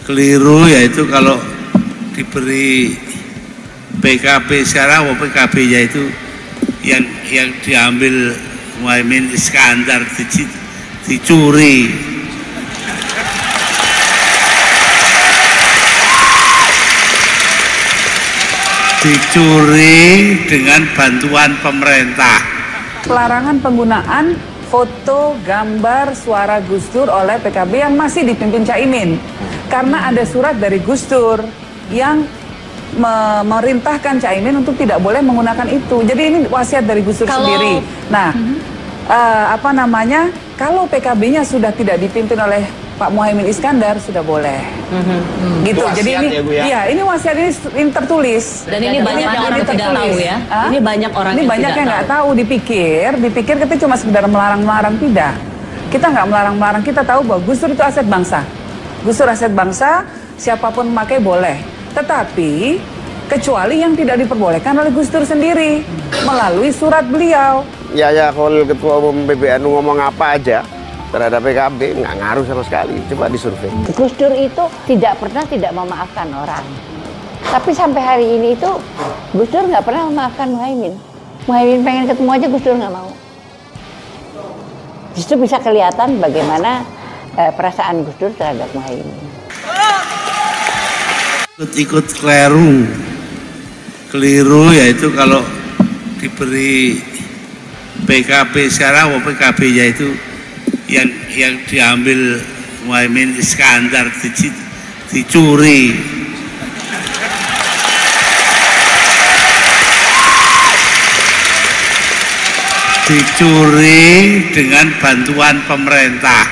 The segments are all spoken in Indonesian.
keliru yaitu kalau diberi PKB sekarang, PKB-nya itu yang diambil Muhaimin Iskandar dicuri. Dicuri dengan bantuan pemerintah. Pelarangan penggunaan foto, gambar, suara Gus Dur oleh PKB yang masih dipimpin Caimin. Karena ada surat dari Gus Dur yang memerintahkan Caimin untuk tidak boleh menggunakan itu. Jadi ini wasiat dari Gus Dur sendiri. Nah, kalau PKB-nya sudah tidak dipimpin oleh Pak Muhaimin Iskandar sudah boleh, gitu. Jadi ini, ini wasiat ini tertulis. Dan ini banyak yang orang tidak tahu ya. Ini banyak orang yang nggak tahu. Dipikir kita cuma sekedar melarang-melarang, tidak. Kita nggak melarang-melarang. Kita tahu bahwa Gus Dur itu aset bangsa. Gus Dur aset bangsa, siapapun memakai boleh. Tetapi kecuali yang tidak diperbolehkan oleh Gus Dur sendiri melalui surat beliau. Ya kalau Ketua Umum PBNU ngomong apa aja terhadap PKB nggak ngaruh sama sekali. Coba disurvei. Gus Dur itu tidak pernah tidak memaafkan orang. Tapi sampai hari ini itu Gus Dur nggak pernah memaafkan Muhaimin. Muhaimin pengen ketemu aja Gus Dur nggak mau. Justru bisa kelihatan bagaimana perasaan Gus Dur terhadap Muhaimin. Ikut keliru yaitu kalau diberi PKB sekarang, PKB-nya itu yang diambil Muhaimin Iskandar dicuri. Dicuri dengan bantuan pemerintah.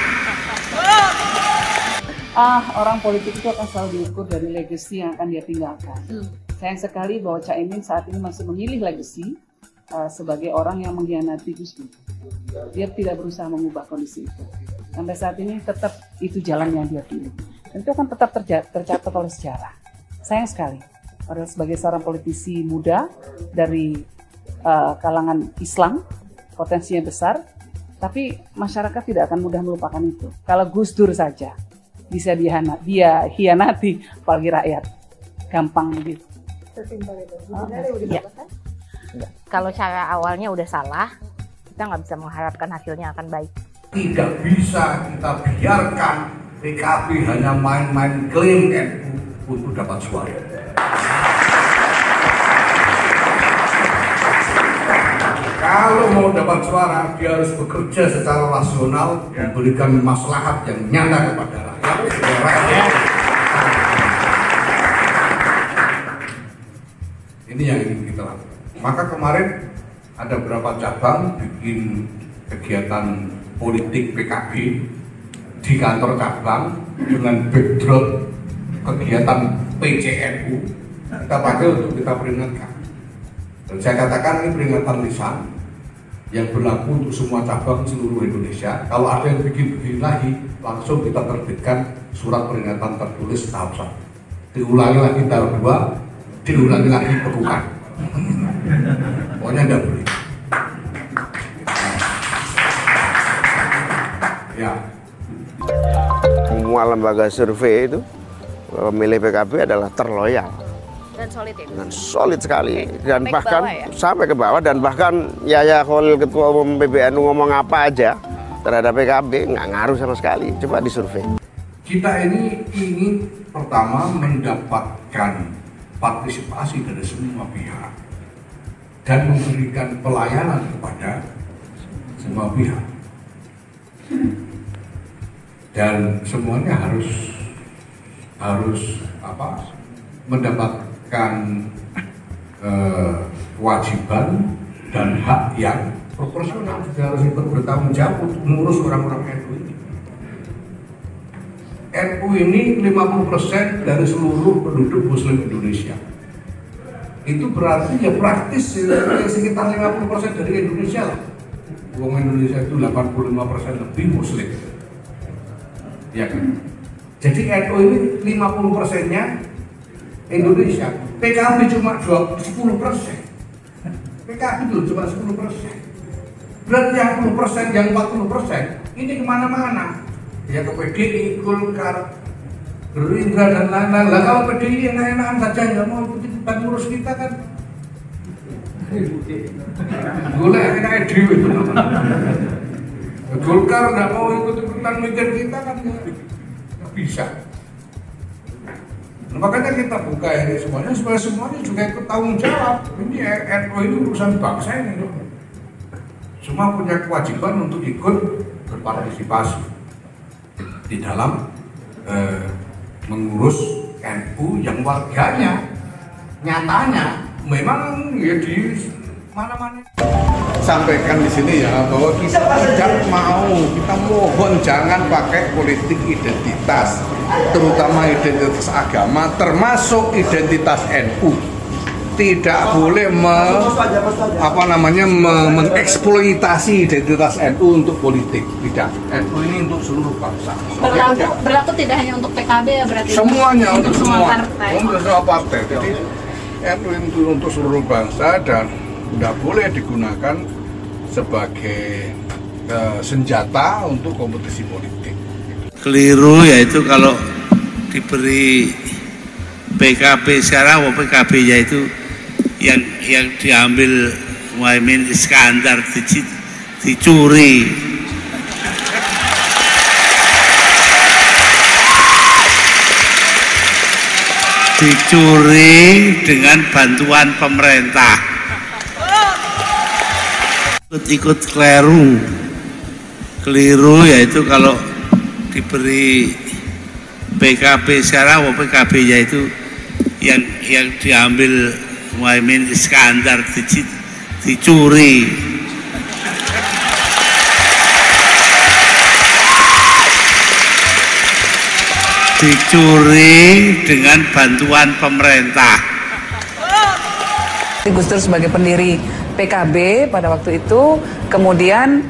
Orang politik itu akan selalu diukur dari legacy yang akan dia tinggalkan. Sayang sekali bahwa Caimin saat ini masih memilih legacy sebagai orang yang mengkhianati Gus Dur. Dia tidak berusaha mengubah kondisi itu. Sampai saat ini tetap itu jalan yang dia pilih. Dan itu akan tetap tercatat oleh sejarah. Sayang sekali. Padahal sebagai seorang politisi muda dari kalangan Islam, potensinya besar, tapi masyarakat tidak akan mudah melupakan itu. Kalau Gus Dur saja bisa dia hianati, apalagi rakyat. Gampang begitu. Sesimpel itu. Kalau cara awalnya udah salah, kita nggak bisa mengharapkan hasilnya akan baik. Tidak bisa kita biarkan PKB hanya main-main klaim NU untuk dapat suara. Kalau mau dapat suara, dia harus bekerja secara rasional, memberikan maslahat yang nyata kepada rakyat. Ini yang ingin kita lakukan. Maka kemarin ada beberapa cabang bikin kegiatan politik PKB di kantor cabang dengan backdrop kegiatan PCNU kita pakai untuk kita peringatkan. Dan saya katakan ini peringatan lisan yang berlaku untuk semua cabang seluruh Indonesia. Kalau ada yang bikin begini lagi, langsung kita terbitkan surat peringatan tertulis tahap 1. Diulangi lagi tahap 2, diulangi lagi bekukan. Pokoknya enggak boleh. Ya. Semua lembaga survei itu pemilih PKB adalah terloyal. Dan solid ya? Dan solid sekali. Dan sampai bahkan ke bawah, ya? Sampai ke bawah, dan bahkan Yahya Khalil Ketua Umum PBNU ngomong apa aja terhadap PKB nggak ngaruh sama sekali. Coba disurvei. Kita ini ingin pertama mendapatkan partisipasi dari semua pihak dan memberikan pelayanan kepada semua pihak, dan semuanya harus mendapatkan kewajiban dan hak yang proporsional. Juga harus ikut bertanggung jawab untuk mengurus orang-orang NU ini. NU ini 50% dari seluruh penduduk Muslim Indonesia. Itu berarti ya praktis sekitar 50% dari Indonesia lah. Wong Indonesia itu 85% lebih Muslim. Ya kan? Jadi NU ini 50%-nya Indonesia. PKB cuma 10%. PKB itu cuma 10%. Berarti yang 10%, yang 40% ini kemana-mana. Ya ke PDI, Golkar, Gerindra dan lain-lain. Lah kalau PDI enak-enakan saja ya mau ikuti pengurus kita kan. Golek enak dhewe. Golkar nggak mau ikut-ikutan mikir kita kan nggak bisa. Nah, makanya kita buka ini semuanya supaya semuanya juga ikut tanggung jawab. Ini NU ini urusan bangsa ini. Semua punya kewajiban untuk ikut berpartisipasi di dalam mengurus NU yang warganya nyatanya memang ya di mana-mana. Sampaikan di sini ya bahwa kita tidak mau, kita mohon jangan pakai politik identitas, terutama identitas agama, termasuk identitas NU. Tidak boleh mengeksploitasi identitas NU untuk politik. Tidak. NU ini untuk seluruh bangsa. Berlaku tidak hanya untuk PKB ya berarti? Semuanya untuk semua partai. Untuk semua partai. Jadi NU itu untuk seluruh bangsa dan tidak boleh digunakan sebagai senjata untuk kompetisi politik. Keliru yaitu kalau diberi PKB sekarang, PKB yaitu yang diambil Muhaimin Iskandar dicuri. Dicuri dengan bantuan pemerintah. Ikut keliru yaitu kalau diberi PKB sekarang, PKB yaitu yang diambil Muhaimin Iskandar dicuri. Dicuri dengan bantuan pemerintah. Gus Dur sebagai pendiri PKB pada waktu itu kemudian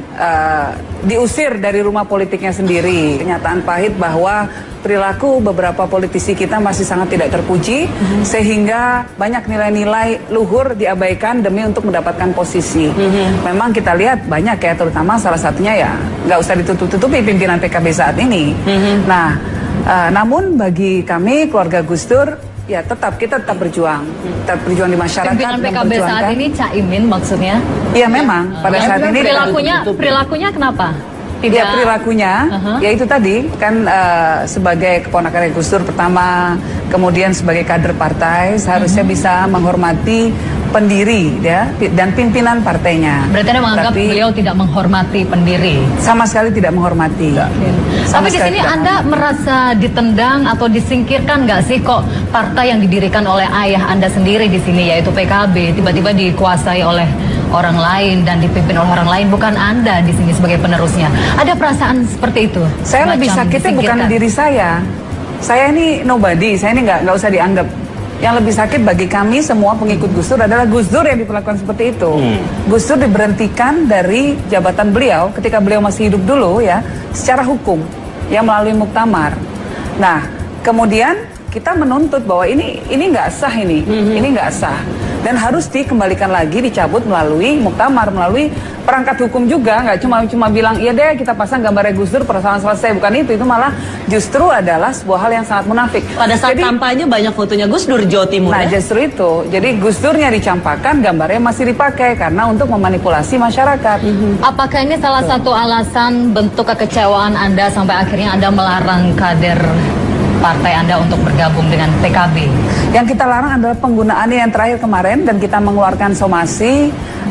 diusir dari rumah politiknya sendiri. Kenyataan pahit bahwa perilaku beberapa politisi kita masih sangat tidak terpuji sehingga banyak nilai-nilai luhur diabaikan demi untuk mendapatkan posisi. Memang kita lihat banyak ya, terutama salah satunya ya nggak usah ditutup-tutupi pimpinan PKB saat ini. Nah, namun bagi kami keluarga Gus Dur ya kita tetap berjuang di masyarakat. Pimpinan PKB saat ini Caimin maksudnya? Iya memang pada saat ini perilakunya kenapa? Tidak ya, perilakunya, ya itu tadi kan sebagai keponakan Gus Dur pertama, kemudian sebagai kader partai seharusnya bisa menghormati pendiri ya dan pimpinan partainya. Berarti Anda menganggap beliau tidak menghormati pendiri? Sama sekali tidak menghormati. Tapi di sini Anda merasa ditendang atau disingkirkan nggak sih kok partai yang didirikan oleh ayah Anda sendiri di sini yaitu PKB tiba-tiba dikuasai oleh orang lain dan dipimpin oleh orang lain, bukan Anda di sini sebagai penerusnya. Ada perasaan seperti itu? Saya lebih sakitnya bukan diri saya. Saya ini nobody, saya ini nggak usah dianggap. Yang lebih sakit bagi kami semua pengikut Gus Dur adalah Gus Dur yang diperlakukan seperti itu. Gus Dur diberhentikan dari jabatan beliau ketika beliau masih hidup dulu ya, secara hukum, ya melalui muktamar. Nah, kemudian kita menuntut bahwa ini nggak sah ini nggak sah dan harus dikembalikan lagi, dicabut melalui muktamar, melalui perangkat hukum juga, nggak cuma bilang iya deh kita pasang gambarnya Gus Dur persoalan selesai, bukan itu malah justru adalah sebuah hal yang sangat munafik. Pada saat kampanye banyak fotonya Gus Dur Jawa Timur. Nah justru itu, jadi Gus Durnya dicampakkan, gambarnya masih dipakai karena untuk memanipulasi masyarakat. Apakah ini salah satu alasan bentuk kekecewaan Anda sampai akhirnya Anda melarang kader partai Anda untuk bergabung dengan PKB? Yang kita larang adalah penggunaannya yang terakhir kemarin dan kita mengeluarkan somasi,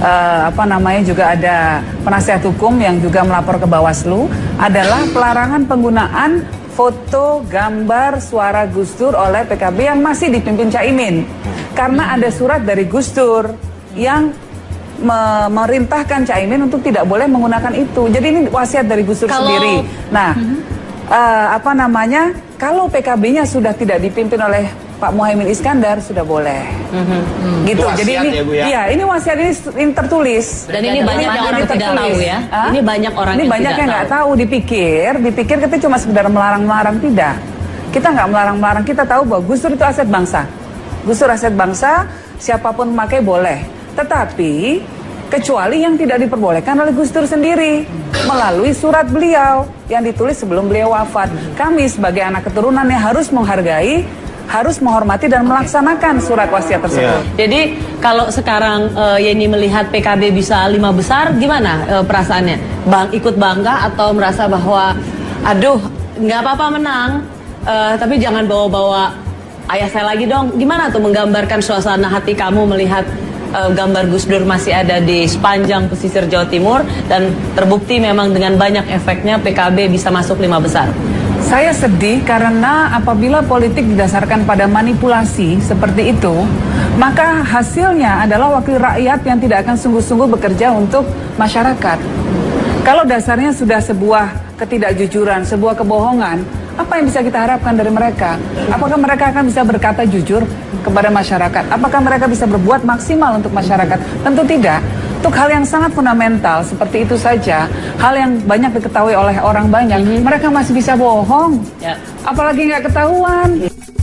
juga ada penasihat hukum yang juga melapor ke Bawaslu, adalah pelarangan penggunaan foto, gambar, suara Gus Dur oleh PKB yang masih dipimpin Caimin. Karena ada surat dari Gus Dur yang memerintahkan Caimin untuk tidak boleh menggunakan itu. Jadi ini wasiat dari Gus Dur sendiri. Nah, kalau PKB-nya sudah tidak dipimpin oleh Pak Muhaimin Iskandar sudah boleh, gitu. Jadi ini, ini wasiat ini tertulis. Dan ini banyak yang orang tidak tahu ya. Ini banyak orang yang nggak tahu. Dipikir kita cuma sekedar melarang-melarang, tidak. Kita nggak melarang-melarang. Kita tahu bahwa Gus Dur itu aset bangsa. Gus Dur aset bangsa, siapapun memakai boleh. Tetapi kecuali yang tidak diperbolehkan oleh Gus Dur sendiri melalui surat beliau yang ditulis sebelum beliau wafat. Kami sebagai anak keturunannya harus menghargai, harus menghormati dan melaksanakan surat wasiat tersebut. Jadi kalau sekarang Yeni melihat PKB bisa 5 besar, gimana perasaannya? Ikut bangga atau merasa bahwa aduh nggak apa-apa menang, tapi jangan bawa-bawa ayah saya lagi dong. Gimana tuh menggambarkan suasana hati kamu melihat gambar Gus Dur masih ada di sepanjang pesisir Jawa Timur dan terbukti memang dengan banyak efeknya PKB bisa masuk 5 besar? Saya sedih karena apabila politik didasarkan pada manipulasi seperti itu, maka hasilnya adalah wakil rakyat yang tidak akan sungguh-sungguh bekerja untuk masyarakat. Kalau dasarnya sudah sebuah ketidakjujuran, sebuah kebohongan, apa yang bisa kita harapkan dari mereka? Apakah mereka akan bisa berkata jujur kepada masyarakat? Apakah mereka bisa berbuat maksimal untuk masyarakat? Tentu tidak. Untuk hal yang sangat fundamental seperti itu saja, hal yang banyak diketahui oleh orang banyak, mereka masih bisa bohong. Apalagi nggak ketahuan.